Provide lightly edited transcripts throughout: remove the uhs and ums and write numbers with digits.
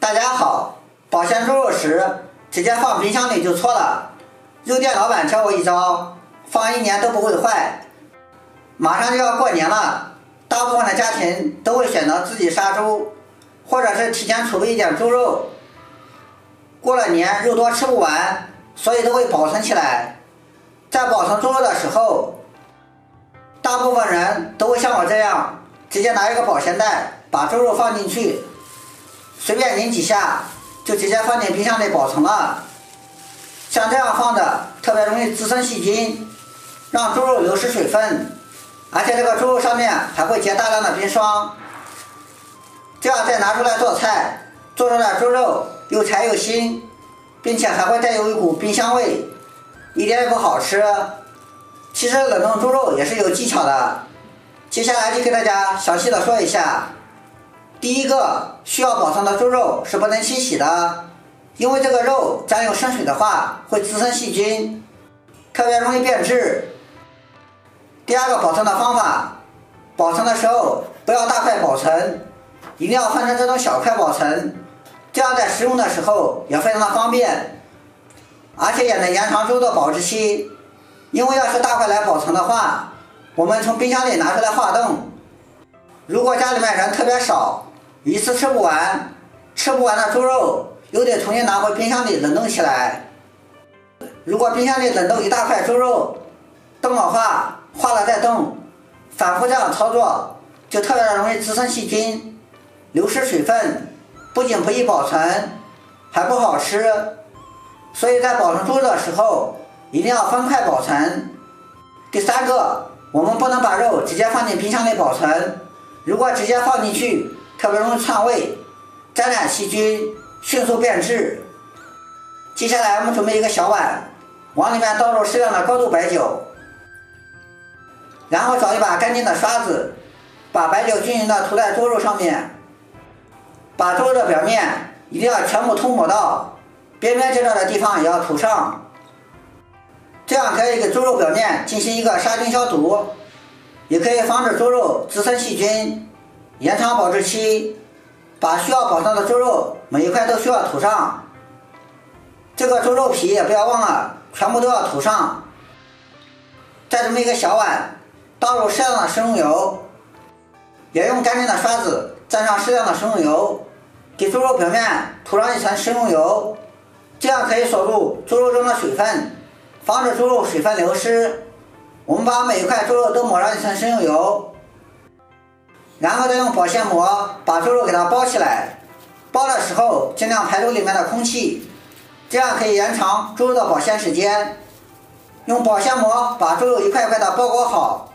大家好，保鲜猪肉时直接放冰箱里就错了。肉店老板教我一招，放1年都不会坏。马上就要过年了，大部分的家庭都会选择自己杀猪，或者是提前储备一点猪肉。过了年肉多吃不完，所以都会保存起来。在保存猪肉的时候，大部分人都会像我这样，直接拿一个保鲜袋把猪肉放进去，随便拧几下就直接放进冰箱里保存了。像这样放着特别容易滋生细菌，让猪肉流失水分，而且这个猪肉上面还会结大量的冰霜。这样再拿出来做菜，做出来猪肉又柴又腥，并且还会带有一股冰香味，一点也不好吃。其实冷冻猪肉也是有技巧的，接下来就给大家详细的说一下。第一个，需要保存的猪肉是不能清洗的，因为这个肉沾有生水的话会滋生细菌，特别容易变质。第二个保存的方法，保存的时候不要大块保存，一定要分成这种小块保存，这样在食用的时候也非常的方便，而且也能延长猪的保质期。因为要是大块来保存的话，我们从冰箱里拿出来化冻，如果家里面人特别少，一次吃不完，吃不完的猪肉又得重新拿回冰箱里冷冻起来。如果冰箱里冷冻一大块猪肉，冻的话化了再冻，反复这样操作就特别的容易滋生细菌，流失水分，不仅不易保存，还不好吃。所以在保存猪肉的时候一定要分块保存。第三个，我们不能把肉直接放进冰箱里保存，如果直接放进去特别容易串味，沾染细菌，迅速变质。接下来我们准备一个小碗，往里面倒入适量的高度白酒，然后找一把干净的刷子，把白酒均匀的涂在猪肉上面，把猪肉的表面一定要全部涂抹到，边边角角的地方也要涂上，这样可以给猪肉表面进行一个杀菌消毒，也可以防止猪肉滋生细菌，延长保质期。把需要保存的猪肉每一块都需要涂上，这个猪肉皮也不要忘了全部都要涂上。再准备一个小碗，倒入适量的食用油，也用干净的刷子蘸上适量的食用油，给猪肉表面涂上一层食用油，这样可以锁住猪肉中的水分，防止猪肉水分流失。我们把每一块猪肉都抹上一层食用油，然后再用保鲜膜把猪肉给它包起来，包的时候尽量排出里面的空气，这样可以延长猪肉的保鲜时间。用保鲜膜把猪肉一块块的包裹好，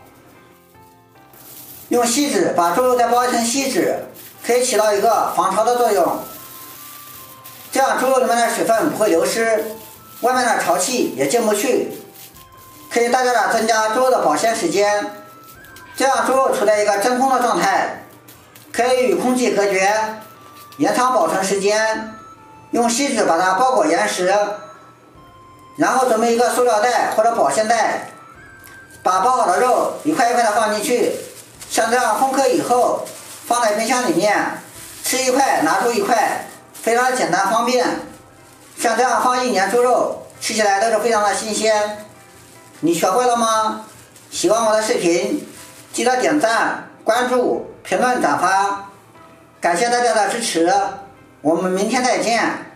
用锡纸把猪肉再包一层锡纸，可以起到一个防潮的作用，这样猪肉里面的水分不会流失，外面的潮气也进不去，可以大大的增加猪肉的保鲜时间。这样猪肉处在一个真空的状态，可以与空气隔绝，延长保存时间。用锡纸把它包裹严实，然后准备一个塑料袋或者保鲜袋，把包好的肉一块一块的放进去，像这样封壳以后放在冰箱里面，吃一块拿出一块，非常简单方便。像这样放1年猪肉，吃起来都是非常的新鲜。你学会了吗？喜欢我的视频记得点赞、关注、评论、转发，感谢大家的支持，我们明天再见。